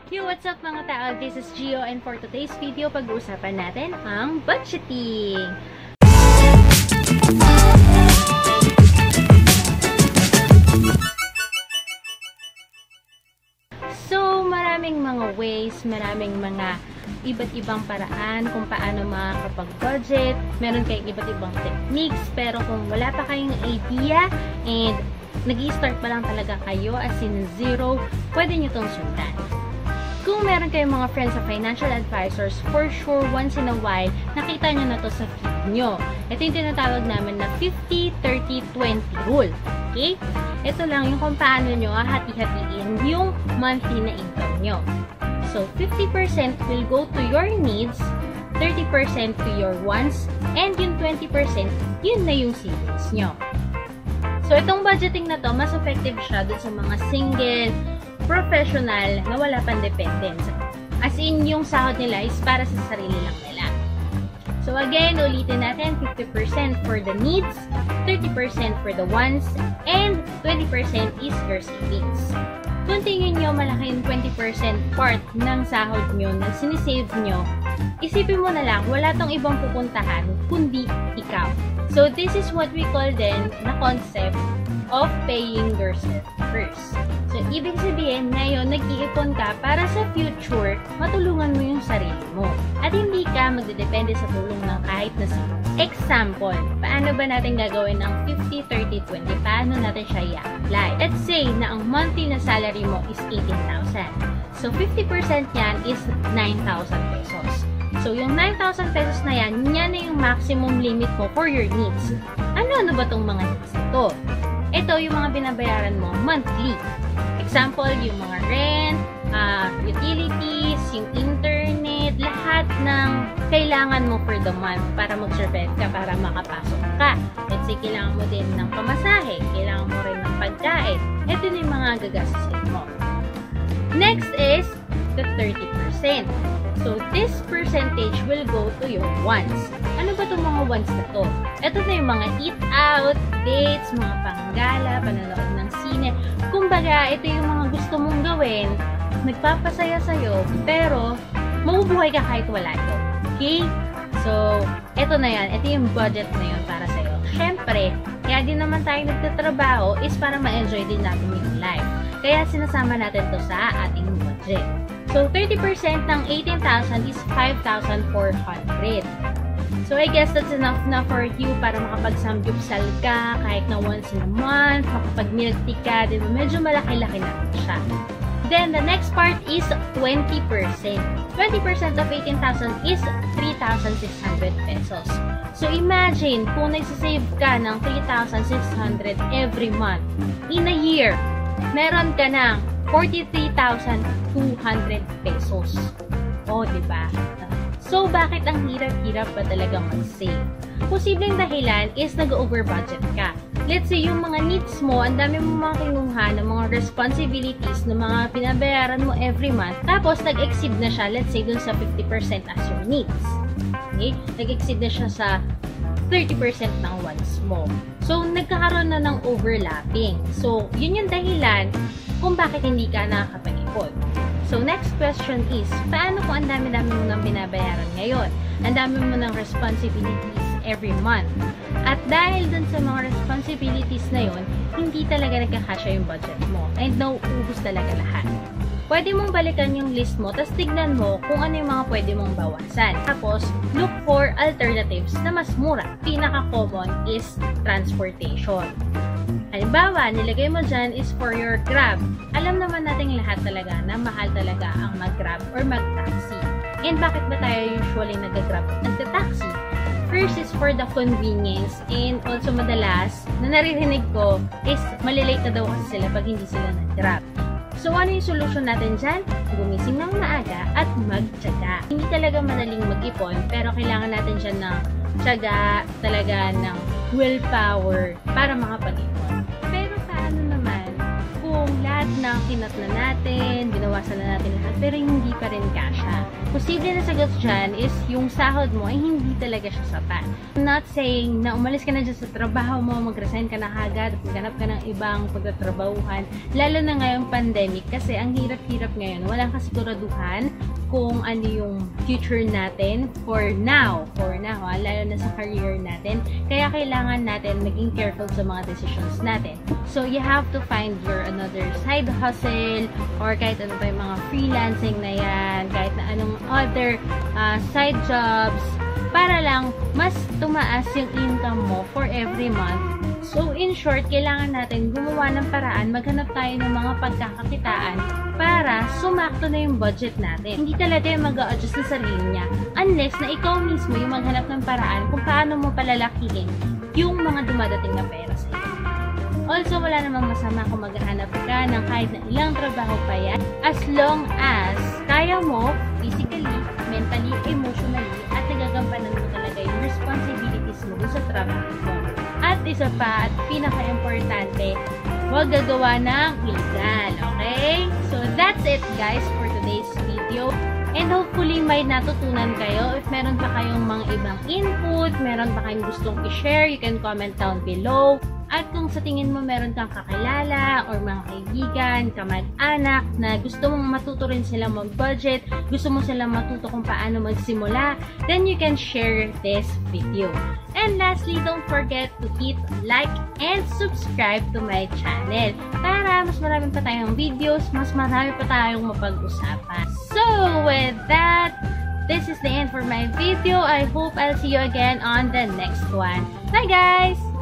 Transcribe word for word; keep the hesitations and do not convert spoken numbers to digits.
Yo, what's up mga tao? This is Gio and for today's video, pag-uusapan natin ang budgeting. So, maraming mga ways, maraming mga iba't ibang paraan kung paano makakapag-budget. Meron kayong iba't ibang techniques, pero kung wala pa kayong idea and nag-i-start pa lang talaga kayo as in zero, pwede nyo itong sundan. Kung meron kayong mga friends sa financial advisors, for sure, once in a while, nakita nyo na to sa feed nyo. Ito yung tinatawag namin na fifty thirty twenty rule. Okay? Ito lang yung kung paano nyo hati-hatiin yung monthly na income nyo. So, fifty percent will go to your needs, thirty percent to your wants, and yung twenty percent, yun na yung savings nyo. So, itong budgeting na to, mas effective siya dun sa mga single, professional na wala pang dependence. As in, yung sahod nila is para sa sarili lang nila. So again, ulitin natin, fifty percent for the needs, thirty percent for the wants, and twenty percent is your savings. Kung tingin nyo malaki yung twenty percent part ng sahod nyo na sinisave nyo, isipin mo na lang, wala tong ibang pupuntahan kundi ikaw. So this is what we call then na concept of paying yourself first. So, ibig sabihin, ngayon, nag-iipon ka para sa future, matulungan mo yung sarili mo. At hindi ka magdedepende sa tulong ng kahit na sino. Example, paano ba natin gagawin ng fifty thirty twenty? Paano natin siya i-apply? Let's say na ang monthly na salary mo is eighteen thousand. So, fifty percent yan is nine thousand pesos. So, yung nine thousand pesos na yan, yan na yung maximum limit mo for your needs. Ano-ano ba tong mga needs ito? Ito yung mga binabayaran mo monthly. Example, yung mga rent, uh, utilities, yung internet, lahat ng kailangan mo for the month para mag-survive ka, para makapasok ka. Let's say, kailangan mo din ng pamasahe, kailangan mo rin ng pagkain. Ito na yung mga gagastusin mo. Next is the thirty percent. So, this percentage will go to your wants. Ano ba itong mga wants na to? Ito na yung mga eat out, dates, mga panggala, panonood ng sine. Kumbaga, ito yung mga gusto mong gawin, nagpapasaya sa'yo, pero mabubuhay ka kahit wala ito. Okay? So, ito na yan. Ito yung budget na yun para sa'yo. Siyempre, kaya din naman tayo nagtatrabaho is para ma-enjoy din natin yung life. Kaya sinasama natin to sa ating budget. So, thirty percent ng eighteen thousand is five thousand four hundred. So, I guess that's enough na for you para makapag-samgyupsal ka kahit na once in a month, makapag-milk tea ka, diba? Medyo malaki-laki na siya. Then, the next part is twenty percent. twenty percent of eighteen thousand is three thousand six hundred pesos. So, imagine kung nagsisave ka ng three thousand six hundred every month in a year, meron ka ng forty-three thousand two hundred pesos. O, diba? So, bakit ang hirap-hirap ba talaga mag-save? Posibleng dahilan is nag-over budget ka. Let's say, yung mga needs mo, ang dami mo mga kinuha ng mga responsibilities na mga pinabayaran mo every month, tapos nag-exceed na siya, let's say, dun sa fifty percent as your needs. Okay? Nag-exceed na siya sa thirty percent ng wants mo. So, nagkakaroon na ng overlapping. So, yun yung dahilan kung bakit hindi ka nakakapag-ipon. So, next question is, paano kung ang dami-dami mo nang binabayaran ngayon? Ang dami mo ng responsibilities every month. At dahil dun sa mga responsibilities na yun, hindi talaga nagkakasya yung budget mo. And nauubos talaga lahat. Pwede mong balikan yung list mo, tapos tignan mo kung ano yung mga pwede mong bawasan. Tapos, look for alternatives na mas mura. Pinaka-common is transportation. Halimbawa, nilagay mo dyan is for your Grab. Alam naman nating lahat talaga na mahal talaga ang mag-Grab or mag-taxi. And bakit ba tayo usually nag-Grab at nag-taxi? First is for the convenience, and also madalas na naririnig ko is malilate na daw kasi sila pag hindi sila nag-Grab. So, ano yung solution natin dyan? Gumising ng maaga at magtiyaga. Hindi talaga madaling mag-ipon, pero kailangan natin dyan ng tiyaga, talaga ng willpower para makapag-ipon. Pero paano naman kung lahat ng kinat na natin, binawasan na natin lahat, pero hindi pa rin kasya? posible na sagot dyan is yung sahod mo ay hindi talaga siya sapat. I'm not saying na umalis ka na dyan sa trabaho mo, mag-resign ka na agad, maghanap ka ng ibang pagtatrabahuhan, lalo na ngayong pandemic kasi ang hirap-hirap ngayon. Walang kasiguraduhan kung ano yung future natin for now, for now, ha? Lalo na sa career natin. Kaya kailangan natin maging careful sa mga decisions natin. So, you have to find your another side hustle or kahit ano pa yung mga freelancing na yan, kahit na anong other uh, side jobs para lang mas tumaas yung income mo for every month. So, in short, kailangan natin gumawa ng paraan, maghanap tayo ng mga pagkakakitaan para sumakto na yung budget natin. Hindi talaga yung mag-a-adjust sa sarili niya unless na ikaw mismo yung maghanap ng paraan kung paano mo palalakihin yung mga dumadating na pera sa iyo. Also, wala namang masama kung maghahanap ka ng kahit na ilang trabaho pa yan as long as kaya mo physically, mentally, emotionally, at nagagampanan mo talaga yung responsibilities mo sa trabaho mo. At isa pa, at pinaka-importante, huwag gagawa ng illegal, okay? So, that's it guys for today's video. And hopefully, may natutunan kayo. If meron pa kayong mga ibang input, meron pa kayong gustong i-share, you can comment down below. At kung sa tingin mo meron kang kakilala or mga kaibigan, kamag-anak na gusto mong matuto rin sila mag-budget, gusto mo silang matuto kung paano magsimula, then you can share this video. And lastly, don't forget to hit like and subscribe to my channel para mas marami pa tayong videos, mas marami pa tayong mapag-usapan. So, with that, this is the end for my video. I hope I'll see you again on the next one. Bye guys!